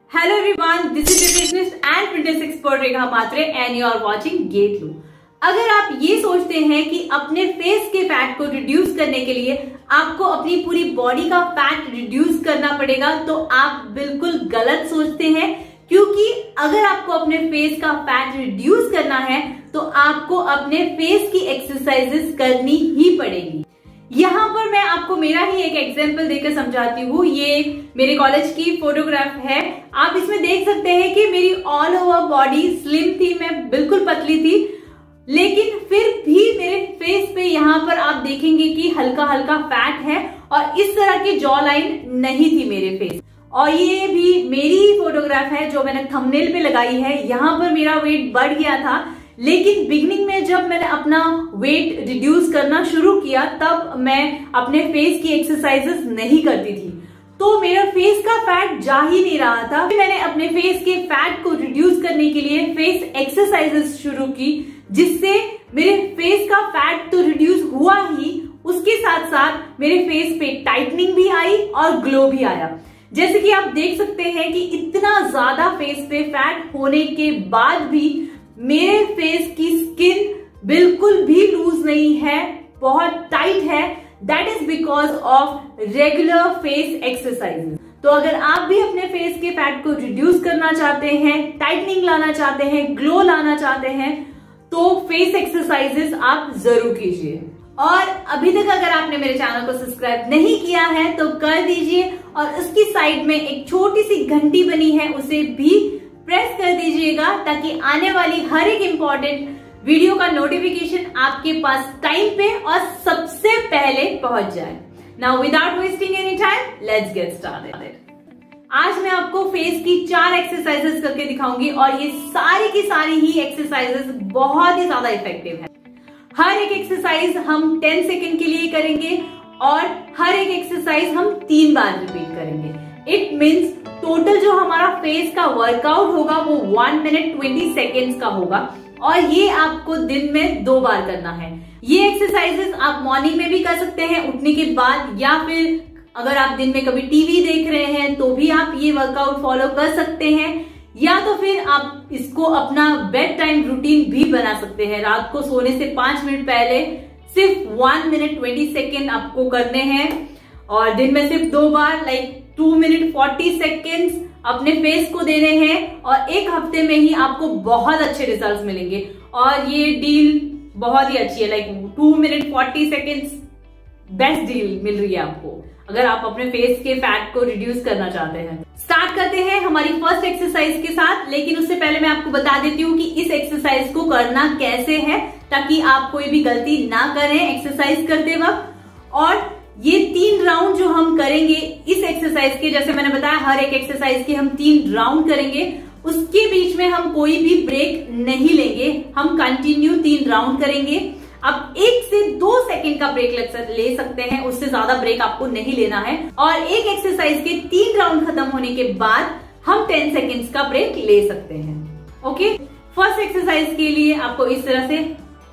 Hello everyone, this is nutritionist and fitness expert Rekha Mhatre and you are watching Get Low। अगर आप ये सोचते हैं कि अपने फेस के फैट को रिड्यूस करने के लिए आपको अपनी पूरी बॉडी का फैट रिड्यूस करना पड़ेगा तो आप बिल्कुल गलत सोचते हैं, क्योंकि अगर आपको अपने फेस का फैट रिड्यूस करना है तो आपको अपने फेस की एक्सरसाइजेस करनी ही पड़ेगी। यहाँ पर मैं आपको मेरा ही एक एग्जांपल देकर समझाती हूँ। ये मेरे कॉलेज की फोटोग्राफ है। आप इसमें देख सकते हैं कि मेरी ऑल ओवर बॉडी स्लिम थी, मैं बिल्कुल पतली थी, लेकिन फिर भी मेरे फेस पे यहाँ पर आप देखेंगे कि हल्का हल्का फैट है और इस तरह की जॉ लाइन नहीं थी मेरे फेस। और ये भी मेरी ही फोटोग्राफ है जो मैंने थंबनेल पे लगाई है। यहाँ पर मेरा वेट बढ़ गया था, लेकिन बिगनिंग में जब मैंने अपना वेट रिड्यूस करना शुरू किया तब मैं अपने फेस की एक्सरसाइजेस नहीं करती थी, तो मेरा फेस का फैट जा ही नहीं रहा था। मैंने अपने फेस के फैट को रिड्यूस करने के लिए फेस एक्सरसाइजेस शुरू की, जिससे मेरे फेस का फैट तो रिड्यूस हुआ ही, उसके साथ साथ मेरे फेस पे टाइटनिंग भी आई और ग्लो भी आया। जैसे कि आप देख सकते हैं कि इतना ज्यादा फेस पे फैट होने के बाद भी मेरे फेस की स्किन बिल्कुल भी लूज नहीं है, बहुत टाइट है। That is because of regular face exercises. तो अगर आप भी अपने फेस के फैट को रिड्यूस करना चाहते हैं, टाइटनिंग लाना चाहते हैं, ग्लो लाना चाहते हैं, तो फेस एक्सरसाइजेस आप जरूर कीजिए। और अभी तक अगर आपने मेरे चैनल को सब्सक्राइब नहीं किया है तो कर दीजिए, और उसकी साइड में एक छोटी सी घंटी बनी है, उसे भी प्रेस कर दीजिएगा ताकि आने वाली हर एक इंपॉर्टेंट वीडियो का नोटिफिकेशन आपके पास टाइम पे और सबसे पहले पहुंच जाए। Now without wasting any time, let's get started. आज मैं आपको फेस की 4 एक्सरसाइजेस करके दिखाऊंगी और ये सारी की सारी ही एक्सरसाइजेस बहुत ही ज्यादा इफेक्टिव है। हर एक एक्सरसाइज हम 10 सेकेंड के लिए करेंगे और हर एक एक्सरसाइज हम 3 बार रिपीट करेंगे। इट मीन्स टोटल जो हमारा फेस का वर्कआउट होगा वो 1 मिनट 20 सेकेंड्स का होगा, और ये आपको दिन में 2 बार करना है। ये एक्सरसाइजेस आप मॉर्निंग में भी कर सकते हैं उठने के बाद, या फिर अगर आप दिन में कभी टीवी देख रहे हैं तो भी आप ये वर्कआउट फॉलो कर सकते हैं, या तो फिर आप इसको अपना बेड टाइम रूटीन भी बना सकते हैं। रात को सोने से 5 मिनट पहले सिर्फ 1 मिनट 20 सेकेंड आपको करने हैं, और दिन में सिर्फ 2 बार लाइक 2 मिनट 40 सेकेंड्स अपने फेस को देने हैं, और 1 हफ्ते में ही आपको बहुत अच्छे रिजल्ट्स मिलेंगे। और ये डील बहुत ही अच्छी है, like 2 minute 40 seconds best deal मिल रही है आपको अगर आप अपने फेस के फैट को रिड्यूस करना चाहते हैं। स्टार्ट करते हैं हमारी फर्स्ट एक्सरसाइज के साथ, लेकिन उससे पहले मैं आपको बता देती हूँ कि इस एक्सरसाइज को करना कैसे है, ताकि आप कोई भी गलती ना करें एक्सरसाइज करते वक्त। और ये 3 राउंड जो हम करेंगे इस एक्सरसाइज के, जैसे मैंने बताया हर एक एक्सरसाइज के हम 3 राउंड करेंगे, उसके बीच में हम कोई भी ब्रेक नहीं लेंगे, हम कंटिन्यू 3 राउंड करेंगे। अब 1 से 2 सेकंड का ब्रेक ले सकते हैं, उससे ज्यादा ब्रेक आपको नहीं लेना है। और एक एक्सरसाइज के 3 राउंड खत्म होने के बाद हम 10 सेकेंड्स का ब्रेक ले सकते हैं। ओके, फर्स्ट एक्सरसाइज के लिए आपको इस तरह से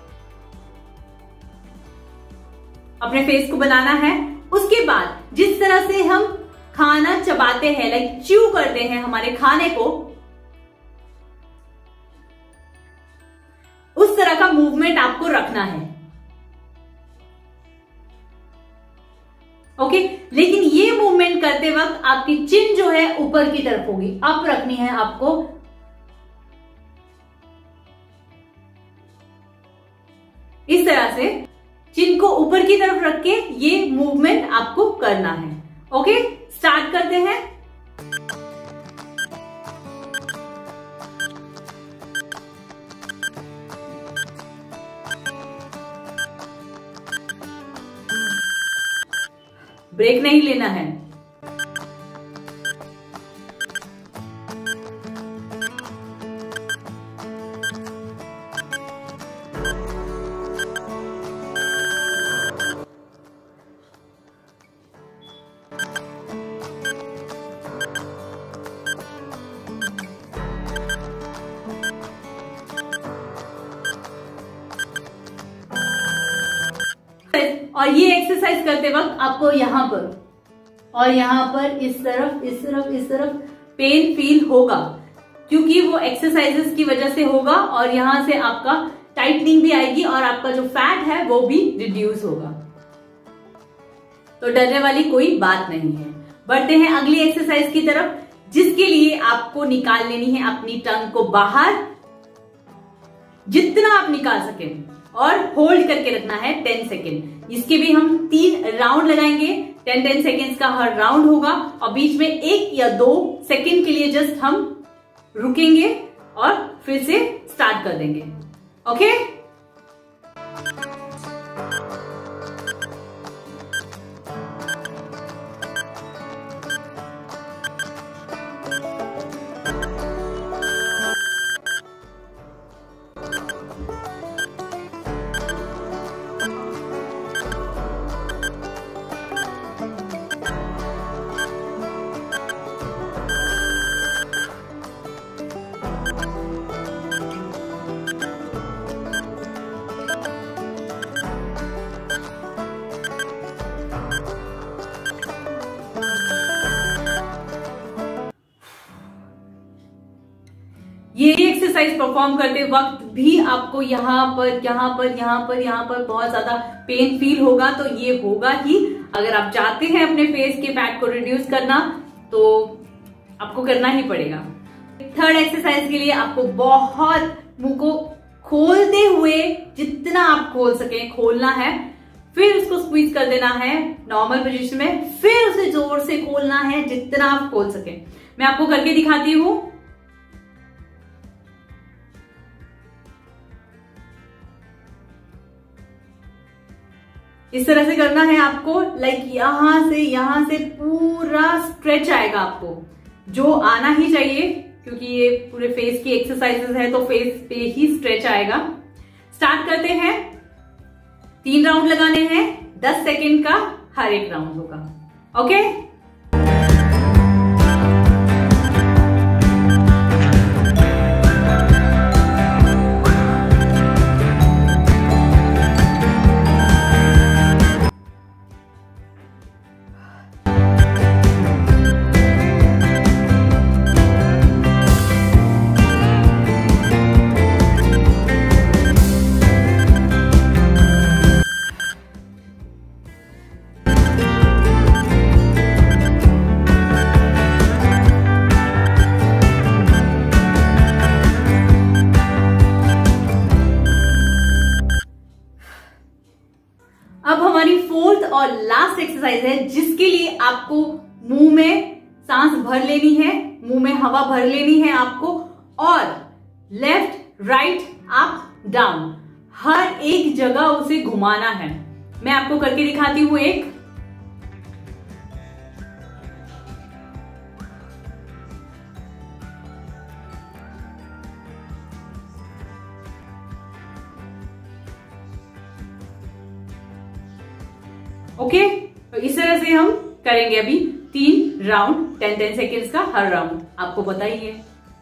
अपने फेस को बनाना है। उसके बाद जिस तरह से हम खाना चबाते हैं, लाइक च्यू करते हैं हमारे खाने को, उस तरह का मूवमेंट आपको रखना है। ओके, लेकिन ये मूवमेंट करते वक्त आपकी चिन जो है ऊपर की तरफ होगी, अप रखनी है आपको। इस तरह से चिन को ऊपर की तरफ रख के ये मूवमेंट आपको करना है। ओके, स्टार्ट करते हैं। ब्रेक नहीं लेना है। और ये एक्सरसाइज करते वक्त आपको यहाँ पर और यहाँ पर इस तरफ पेन फील होगा, क्योंकि वो एक्सरसाइजेस की वजह से होगा और यहां से आपका टाइटनिंग भी आएगी और आपका जो फैट है वो भी रिड्यूस होगा। तो डरने वाली कोई बात नहीं है। बढ़ते हैं अगली एक्सरसाइज की तरफ, जिसके लिए आपको निकाल लेनी है अपनी टंग को बाहर, जितना आप निकाल सकें, और होल्ड करके रखना है 10 सेकेंड। इसके भी हम 3 राउंड लगाएंगे, 10-10 सेकेंड्स का हर राउंड होगा और बीच में 1 या 2 सेकेंड के लिए जस्ट हम रुकेंगे और फिर से स्टार्ट कर देंगे। ओके? ये एक्सरसाइज परफॉर्म करते वक्त भी आपको यहाँ पर बहुत ज्यादा पेन फील होगा, तो ये होगा ही। अगर आप चाहते हैं अपने फेस के फैट को रिड्यूस करना तो आपको करना ही पड़ेगा। थर्ड एक्सरसाइज के लिए आपको बहुत मुंह को खोलते हुए, जितना आप खोल सके खोलना है, फिर उसको स्क्वीज कर देना है नॉर्मल पोजीशन में, फिर उसे जोर से खोलना है जितना आप खोल सके। मैं आपको करके दिखाती हूं। इस तरह से करना है आपको, लाइक यहां से पूरा स्ट्रेच आएगा आपको, जो आना ही चाहिए, क्योंकि ये पूरे फेस की एक्सरसाइजेस है तो फेस पे ही स्ट्रेच आएगा। स्टार्ट करते हैं। 3 राउंड लगाने हैं, 10 सेकेंड का हर एक राउंड होगा। ओके? अब हमारी 4th और लास्ट एक्सरसाइज है, जिसके लिए आपको मुंह में सांस भर लेनी है, मुंह में हवा भर लेनी है आपको, और लेफ्ट राइट अप डाउन हर एक जगह उसे घुमाना है। मैं आपको करके दिखाती हूं एक। ओके? तो इस तरह से हम करेंगे अभी 3 राउंड, 10-10 सेकेंड्स का हर राउंड। आपको बताइए।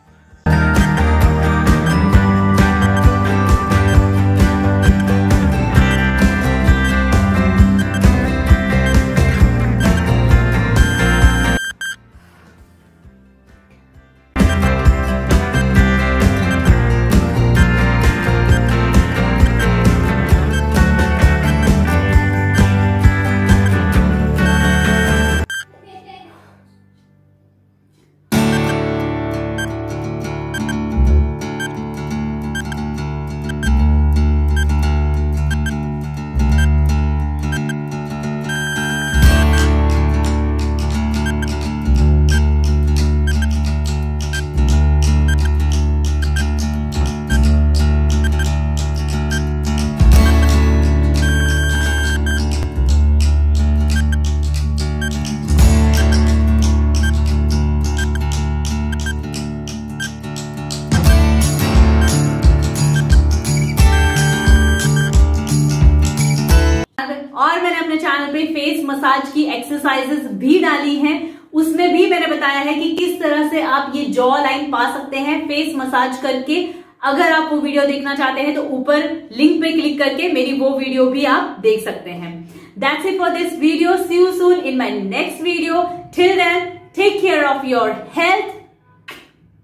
और मैंने अपने चैनल पे फेस मसाज की एक्सरसाइजेस भी डाली हैं, उसमें भी मैंने बताया है कि किस तरह से आप ये जॉ लाइन पा सकते हैं फेस मसाज करके। अगर आप वो वीडियो देखना चाहते हैं तो ऊपर लिंक पे क्लिक करके मेरी वो वीडियो भी आप देख सकते हैं। That's it for this video. See you soon in my next video. Till then, take care of your health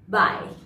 bye.